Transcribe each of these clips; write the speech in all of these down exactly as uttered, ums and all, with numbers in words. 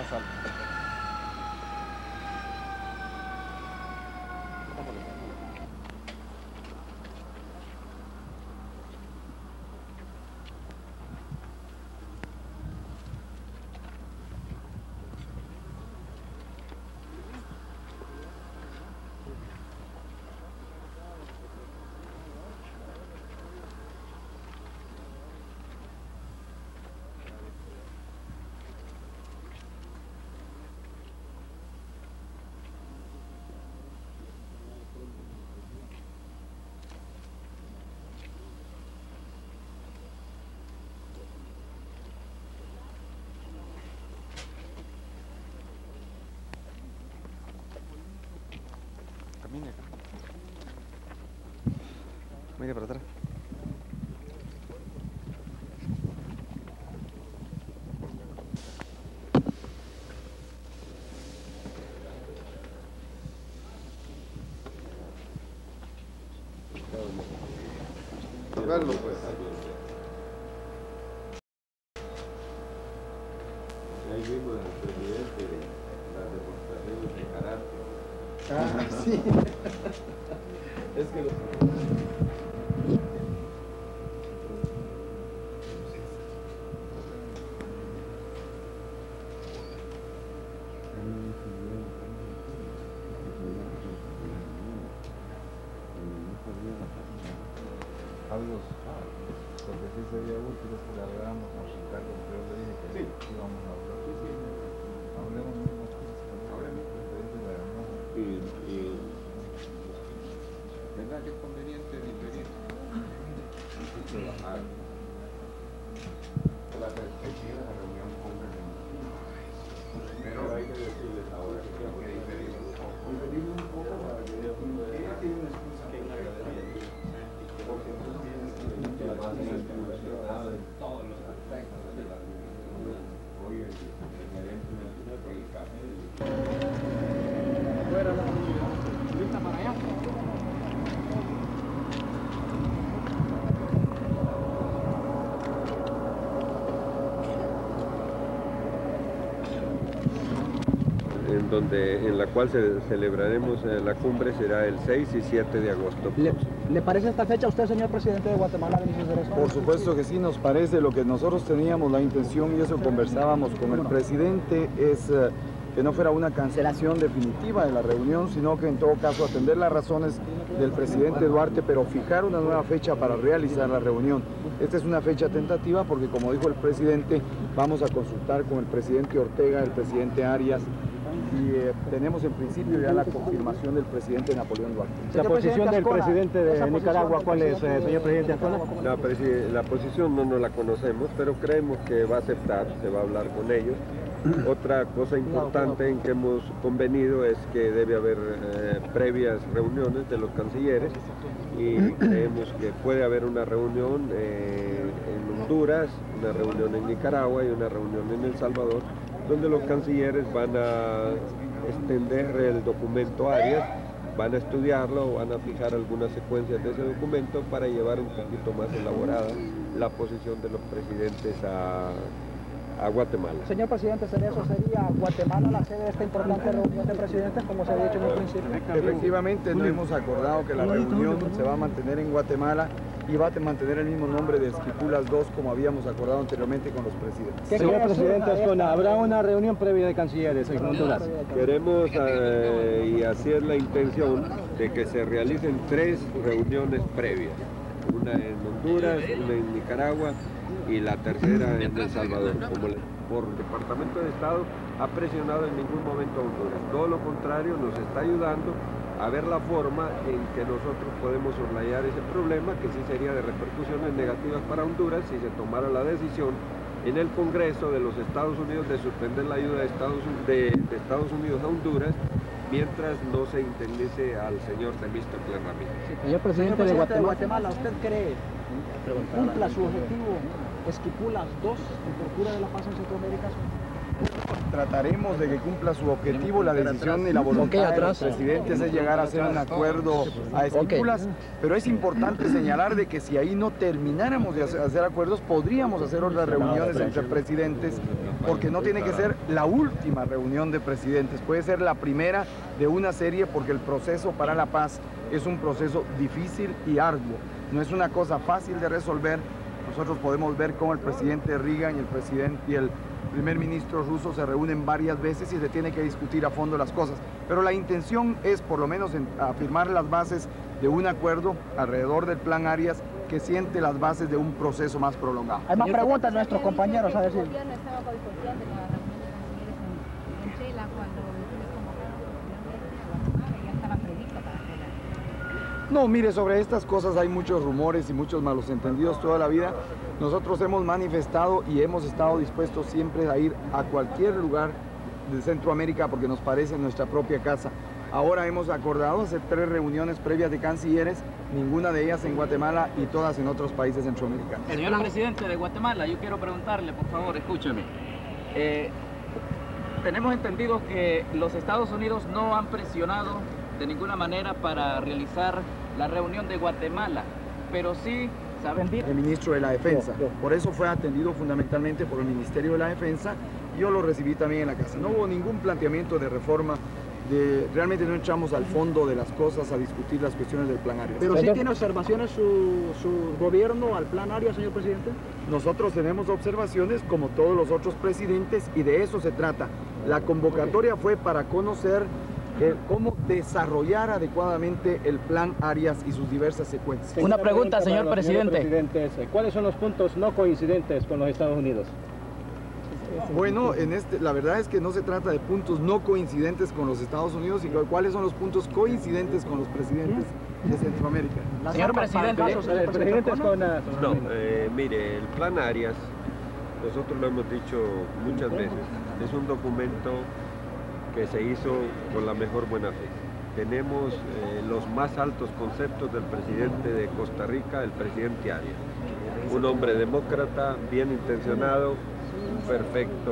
la sala. Camine acá. Mire para atrás. Verlo pues. Ahí vimos al presidente de las demostraciones de carácter. Ah, sí. Es que los... Algo, porque sí sería útil es que le habláramos a Ricardo, pero yo le dije que sí, íbamos a hablar. Sí, sí. Hablemos de unas cosas que hablemos con el presidente de la hermana. Y, y ¿verdad que es conveniente diferir? Trabajar. La perspectiva de la reunión con el pero hay que decirles ahora que tengo que diferir un poco. Diferir un poco para que ella tiene una excusa que porque tú tienes que evolucionar en todos los aspectos de la vida. Oye, el gerente del café. Afuera, ahorita para allá. En, donde, en la cual ce celebraremos eh, la cumbre será el seis y siete de agosto. ¿Le, ¿Le parece esta fecha a usted, señor presidente de Guatemala, Vinicius Cerezo? Por supuesto que sí, nos parece. Lo que nosotros teníamos la intención, y eso conversábamos con el presidente, es uh, que no fuera una cancelación definitiva de la reunión, sino que en todo caso atender las razones del presidente Duarte, pero fijar una nueva fecha para realizar la reunión. Esta es una fecha tentativa porque, como dijo el presidente, vamos a consultar con el presidente Ortega, el presidente Arias, y eh, tenemos en principio ya la confirmación del presidente Napoleón Duarte. ¿La posición del presidente de Nicaragua cuál es, eh, señor presidente Ascona? La, la posición no nos la conocemos, pero creemos que va a aceptar, se va a hablar con ellos. Otra cosa importante en que hemos convenido es que debe haber eh, previas reuniones de los cancilleres y creemos que puede haber una reunión eh, en Honduras, una reunión en Nicaragua y una reunión en El Salvador, donde los cancilleres van a extender el documento Arias, van a estudiarlo, van a fijar algunas secuencias de ese documento para llevar un poquito más elaborada la posición de los presidentes a, a Guatemala. Señor presidente Cerezo, ¿sería Guatemala la sede de esta importante reunión de presidentes, como se había dicho en un principio? Efectivamente, no hemos acordado que la reunión se va a mantener en Guatemala y va a mantener el mismo nombre de Esquipulas dos, como habíamos acordado anteriormente con los presidentes. Señor presidente Ascona, ¿habrá una reunión previa de cancilleres en Honduras? Queremos, eh, y así es la intención, de que se realicen tres reuniones previas. Una en Honduras, una en Nicaragua y la tercera en El Salvador. Como el, por el Departamento de Estado ha presionado en ningún momento a Honduras. Todo lo contrario, nos está ayudando a ver la forma en que nosotros podemos soslayar ese problema, que sí sería de repercusiones negativas para Honduras si se tomara la decisión en el Congreso de los Estados Unidos de suspender la ayuda de Estados, de, de Estados Unidos a Honduras mientras no se indemnice al señor Temístocle Ramírez. Sí, señor presidente, señor presidente de, Guatemala, de Guatemala, ¿usted cree que cumpla su objetivo Esquipulas dos en procura de la paz en Centroamérica? trataremos de que cumpla su objetivo. La decisión y la voluntad de los presidentes es llegar a hacer un acuerdo a Esquipulas, pero es importante señalar de que si ahí no termináramos de hacer, hacer acuerdos, podríamos hacer otras reuniones entre presidentes, porque no tiene que ser la última reunión de presidentes, puede ser la primera de una serie, porque el proceso para la paz es un proceso difícil y arduo, no es una cosa fácil de resolver. Nosotros podemos ver cómo el presidente Reagan y el presidente y el primer ministro ruso se reúnen varias veces y se tiene que discutir a fondo las cosas. Pero la intención es, por lo menos, en, afirmar las bases de un acuerdo alrededor del Plan Arias que siente las bases de un proceso más prolongado. Hay más preguntas de nuestros compañeros, a ver si... El gobierno estaba boicoteando la reunión de cancilleres en, en Chela cuando les convocaron posteriormente a Guatemala y ya estaba previsto para hacerla. No, mire, sobre estas cosas hay muchos rumores y muchos malos entendidos toda la vida. Nosotros hemos manifestado y hemos estado dispuestos siempre a ir a cualquier lugar de Centroamérica porque nos parece nuestra propia casa. Ahora hemos acordado hacer tres reuniones previas de cancilleres, ninguna de ellas en Guatemala y todas en otros países centroamericanos. Señor presidente de Guatemala, yo quiero preguntarle, por favor, escúcheme. Eh, tenemos entendido que los Estados Unidos no han presionado de ninguna manera para realizar la reunión de Guatemala, pero sí saben bien. El ministro de la Defensa, por eso fue atendido fundamentalmente por el Ministerio de la Defensa. Yo lo recibí también en la casa. No hubo ningún planteamiento de reforma. De, realmente no entramos al fondo de las cosas a discutir las cuestiones del Plan Arias. Pero sí tiene observaciones su, su gobierno al Plan Arias, señor presidente. Nosotros tenemos observaciones como todos los otros presidentes y de eso se trata. La convocatoria fue para conocer eh, cómo desarrollar adecuadamente el Plan Arias y sus diversas secuencias. Una pregunta, señor presidente. presidente. ¿Cuáles son los puntos no coincidentes con los Estados Unidos? Bueno, en este, la verdad es que no se trata de puntos no coincidentes con los Estados Unidos, sino cuáles son los puntos coincidentes con los presidentes de Centroamérica. Señor presidente, el presidente es con... No, eh, mire, el Plan Arias, nosotros lo hemos dicho muchas veces, es un documento que se hizo con la mejor buena fe. Tenemos eh, los más altos conceptos del presidente de Costa Rica, el presidente Arias. Un hombre demócrata, bien intencionado, un perfecto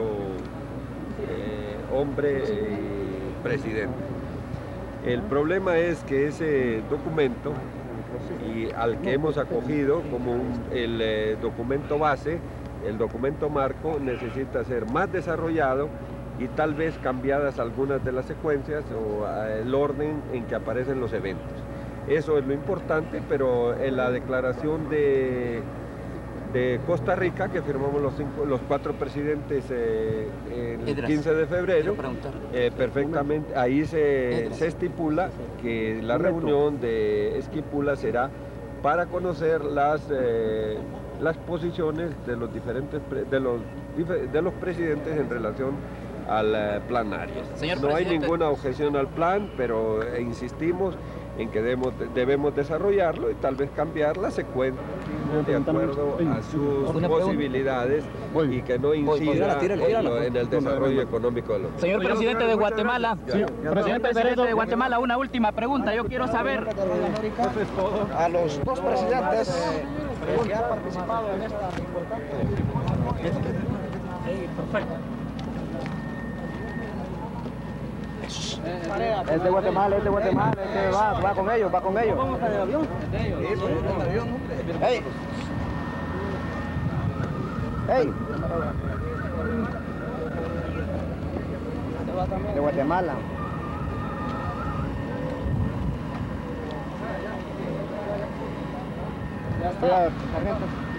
eh, hombre y presidente. El problema es que ese documento, y al que hemos acogido como un, el eh, documento base, el documento marco, necesita ser más desarrollado y tal vez cambiadas algunas de las secuencias o eh, el orden en que aparecen los eventos. Eso es lo importante, pero en la declaración de de Costa Rica, que firmamos los, cinco, los cuatro presidentes eh, el quince de febrero, eh, perfectamente, ahí se, se estipula que la reunión de Esquipulas será para conocer las, eh, las posiciones de los diferentes de los, de los presidentes en relación al uh, Plan Arias. No hay ninguna objeción al plan, pero eh, insistimos en que debemos, debemos desarrollarlo y tal vez cambiar la secuencia de acuerdo a sus posibilidades y que no incida en el desarrollo económico de los países. Señor presidente de Guatemala, señor presidente de Guatemala, una última pregunta. Yo quiero saber a los dos presidentes que han participado en esta importante... Perfecto. Es de Guatemala, es de Guatemala, es que va, va con ellos, va con ellos. ¿Vamos en el avión? ¡Ey! ¡Ey! De Guatemala. Ya está.